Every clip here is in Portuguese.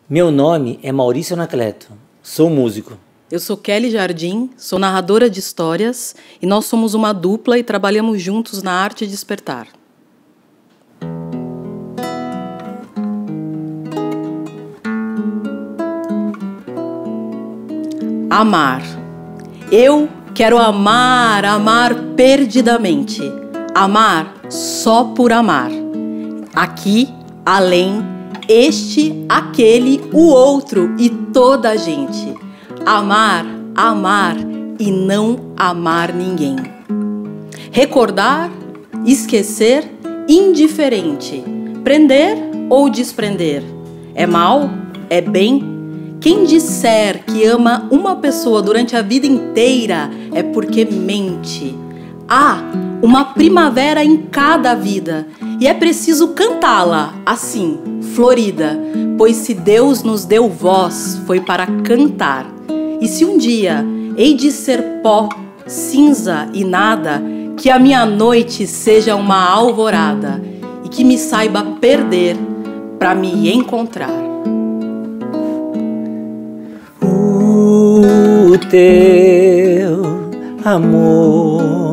Meu nome é Maurício Anacleto, sou músico. Eu sou Kelly Jardim, sou narradora de histórias e nós somos uma dupla e trabalhamos juntos na arte de despertar. Amar. Eu quero amar, amar perdidamente. Amar só por amar. Aqui, além, este, aquele, o outro e toda a gente. Amar, amar e não amar ninguém. Recordar, esquecer, indiferente. Prender ou desprender. É mal? É bem? Quem disser que ama uma pessoa durante a vida inteira é porque mente. Há uma primavera em cada vida e é preciso cantá-la assim, florida, pois se Deus nos deu voz foi para cantar. E se um dia hei de ser pó, cinza e nada, que a minha noite seja uma alvorada e que me saiba perder para me encontrar. O teu amor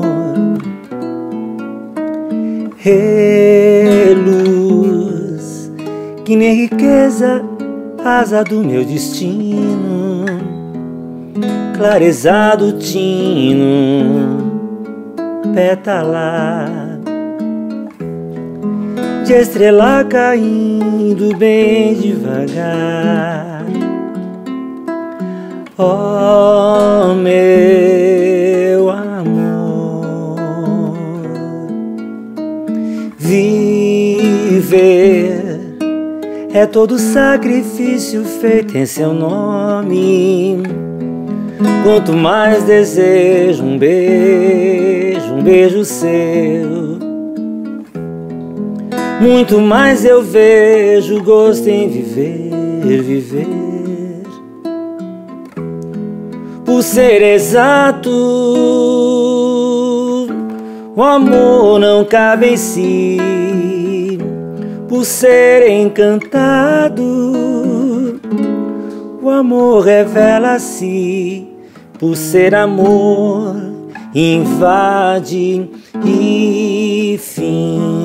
reluz que nem riqueza, asa do meu destino, clarezado tino, pétala de estrela caindo bem devagar. Oh, meu amor, viver é todo sacrifício feito em seu nome. Quanto mais desejo um beijo seu, muito mais eu vejo gosto em viver. Por ser exato, o amor não cabe em si. Por ser encantado, o amor revela-se. Por ser amor, invade e fim.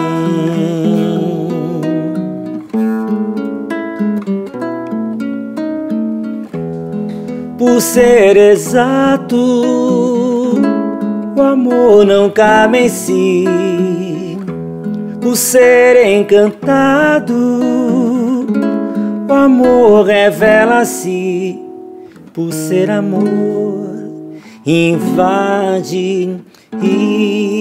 Por ser exato, o amor não cabe em si. Por ser encantado, o amor revela-se. Por ser amor, invade e